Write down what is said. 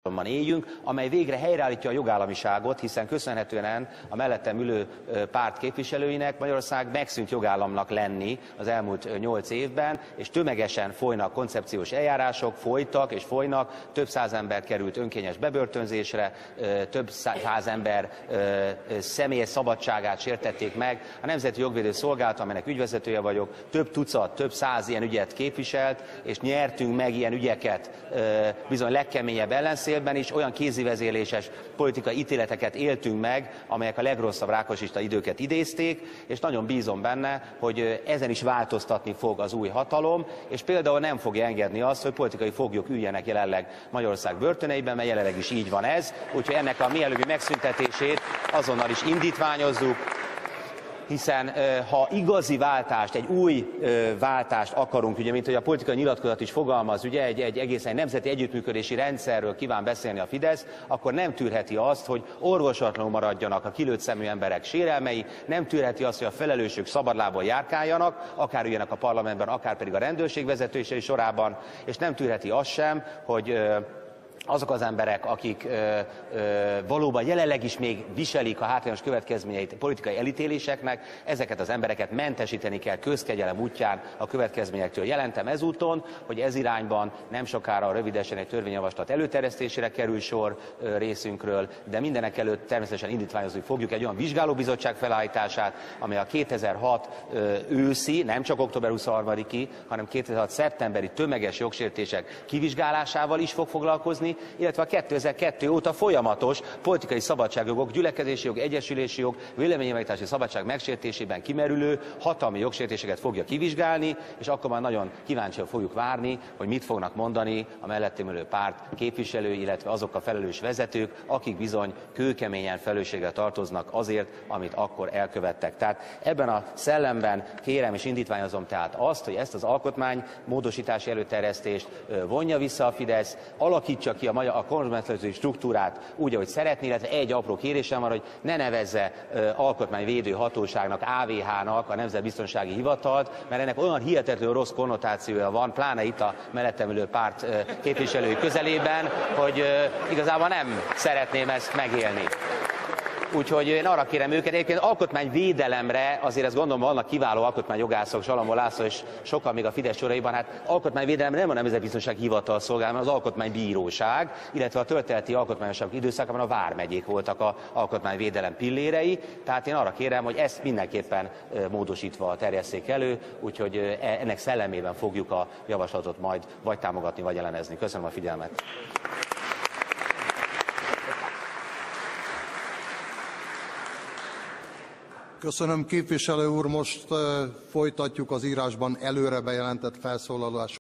éljünk, amely végre helyreállítja a jogállamiságot, hiszen köszönhetően a mellettem ülő párt képviselőinek Magyarország megszűnt jogállamnak lenni az elmúlt 8 évben, és tömegesen folynak koncepciós eljárások, folytak és folynak, több száz ember került önkényes bebörtönzésre, több száz ember személyes szabadságát sértették meg. A Nemzeti Jogvédő Szolgálat, amelynek ügyvezetője vagyok, több tucat, több száz ilyen ügyet képviselt, és nyertünk meg ilyen ügyeket bizony legkeményebb ellenszélben, és olyan kézivezérléses politikai ítéleteket éltünk meg, amelyek a legrosszabb rákosista időket idézték, és nagyon bízom benne, hogy ezen is változtatni fog az új hatalom, és például nem fogja engedni azt, hogy politikai foglyok üljenek jelenleg Magyarország börtöneiben, mert jelenleg is így van ez, úgyhogy ennek a mielőbbi megszüntetését azonnal is indítványozzuk, hiszen ha igazi váltást, egy új váltást akarunk, ugye, mint hogy a politikai nyilatkozat is fogalmaz, ugye, egy egészen nemzeti együttműködési rendszerről kíván beszélni a Fidesz, akkor nem tűrheti azt, hogy orvoslatlanul maradjanak a kilőtt szemű emberek sérelmei, nem tűrheti azt, hogy a felelősök szabadlábon járkáljanak, akár üljenek a parlamentben, akár pedig a rendőrség vezetősei sorában, és nem tűrheti azt sem, hogy azok az emberek, akik valóban jelenleg is még viselik a hátrányos következményeit politikai elítéléseknek, ezeket az embereket mentesíteni kell közkegyelem útján a következményektől. Jelentem ezúton, hogy ez irányban nem sokára rövidesen egy törvényjavaslat előterjesztésére kerül sor részünkről, de mindenek előtt természetesen indítványozni fogjuk egy olyan vizsgálóbizottság felállítását, amely a 2006 őszi, nem csak október 23-i, hanem 2006 szeptemberi tömeges jogsértések kivizsgálásával is fog foglalkozni, illetve a 2002 óta folyamatos politikai szabadságjogok, gyülekezési jog, egyesülési jog, véleménynyilvánítási szabadság megsértésében kimerülő hatalmi jogsértéseket fogja kivizsgálni, és akkor már nagyon kíváncsian fogjuk várni, hogy mit fognak mondani a mellettem ülő párt képviselői, illetve azok a felelős vezetők, akik bizony kőkeményen felelősséggel tartoznak azért, amit akkor elkövettek. Tehát ebben a szellemben kérem és indítványozom tehát azt, hogy ezt az alkotmánymódosítási előterjesztést vonja vissza a Fidesz, alakítsa ki a kormányzati struktúrát úgy, ahogy szeretné, illetve egy apró kérésem van, hogy ne nevezze alkotmányvédő hatóságnak, AVH-nak a Nemzetbiztonsági Hivatalt, mert ennek olyan hihetetlenül rossz konnotációja van, pláne itt a mellettem ülő párt képviselői közelében, hogy igazából nem szeretném ezt megélni. Úgyhogy én arra kérem őket, egyébként alkotmányvédelemre, azért ezt gondolom vannak kiváló alkotmányjogászok, Salamon László és sokan még a Fidesz soraiban, hát alkotmányvédelemre nem a Nemzetbiztonsági Hivatal szolgál, hanem az Alkotmánybíróság, illetve a történeti alkotmányosságok időszakában a vármegyék voltak az alkotmányvédelem pillérei, tehát én arra kérem, hogy ezt mindenképpen módosítva terjesszék elő, úgyhogy ennek szellemében fogjuk a javaslatot majd vagy támogatni, vagy ellenezni. Köszönöm a figyelmet. Köszönöm, képviselő úr, most folytatjuk az írásban előre bejelentett felszólalásokat.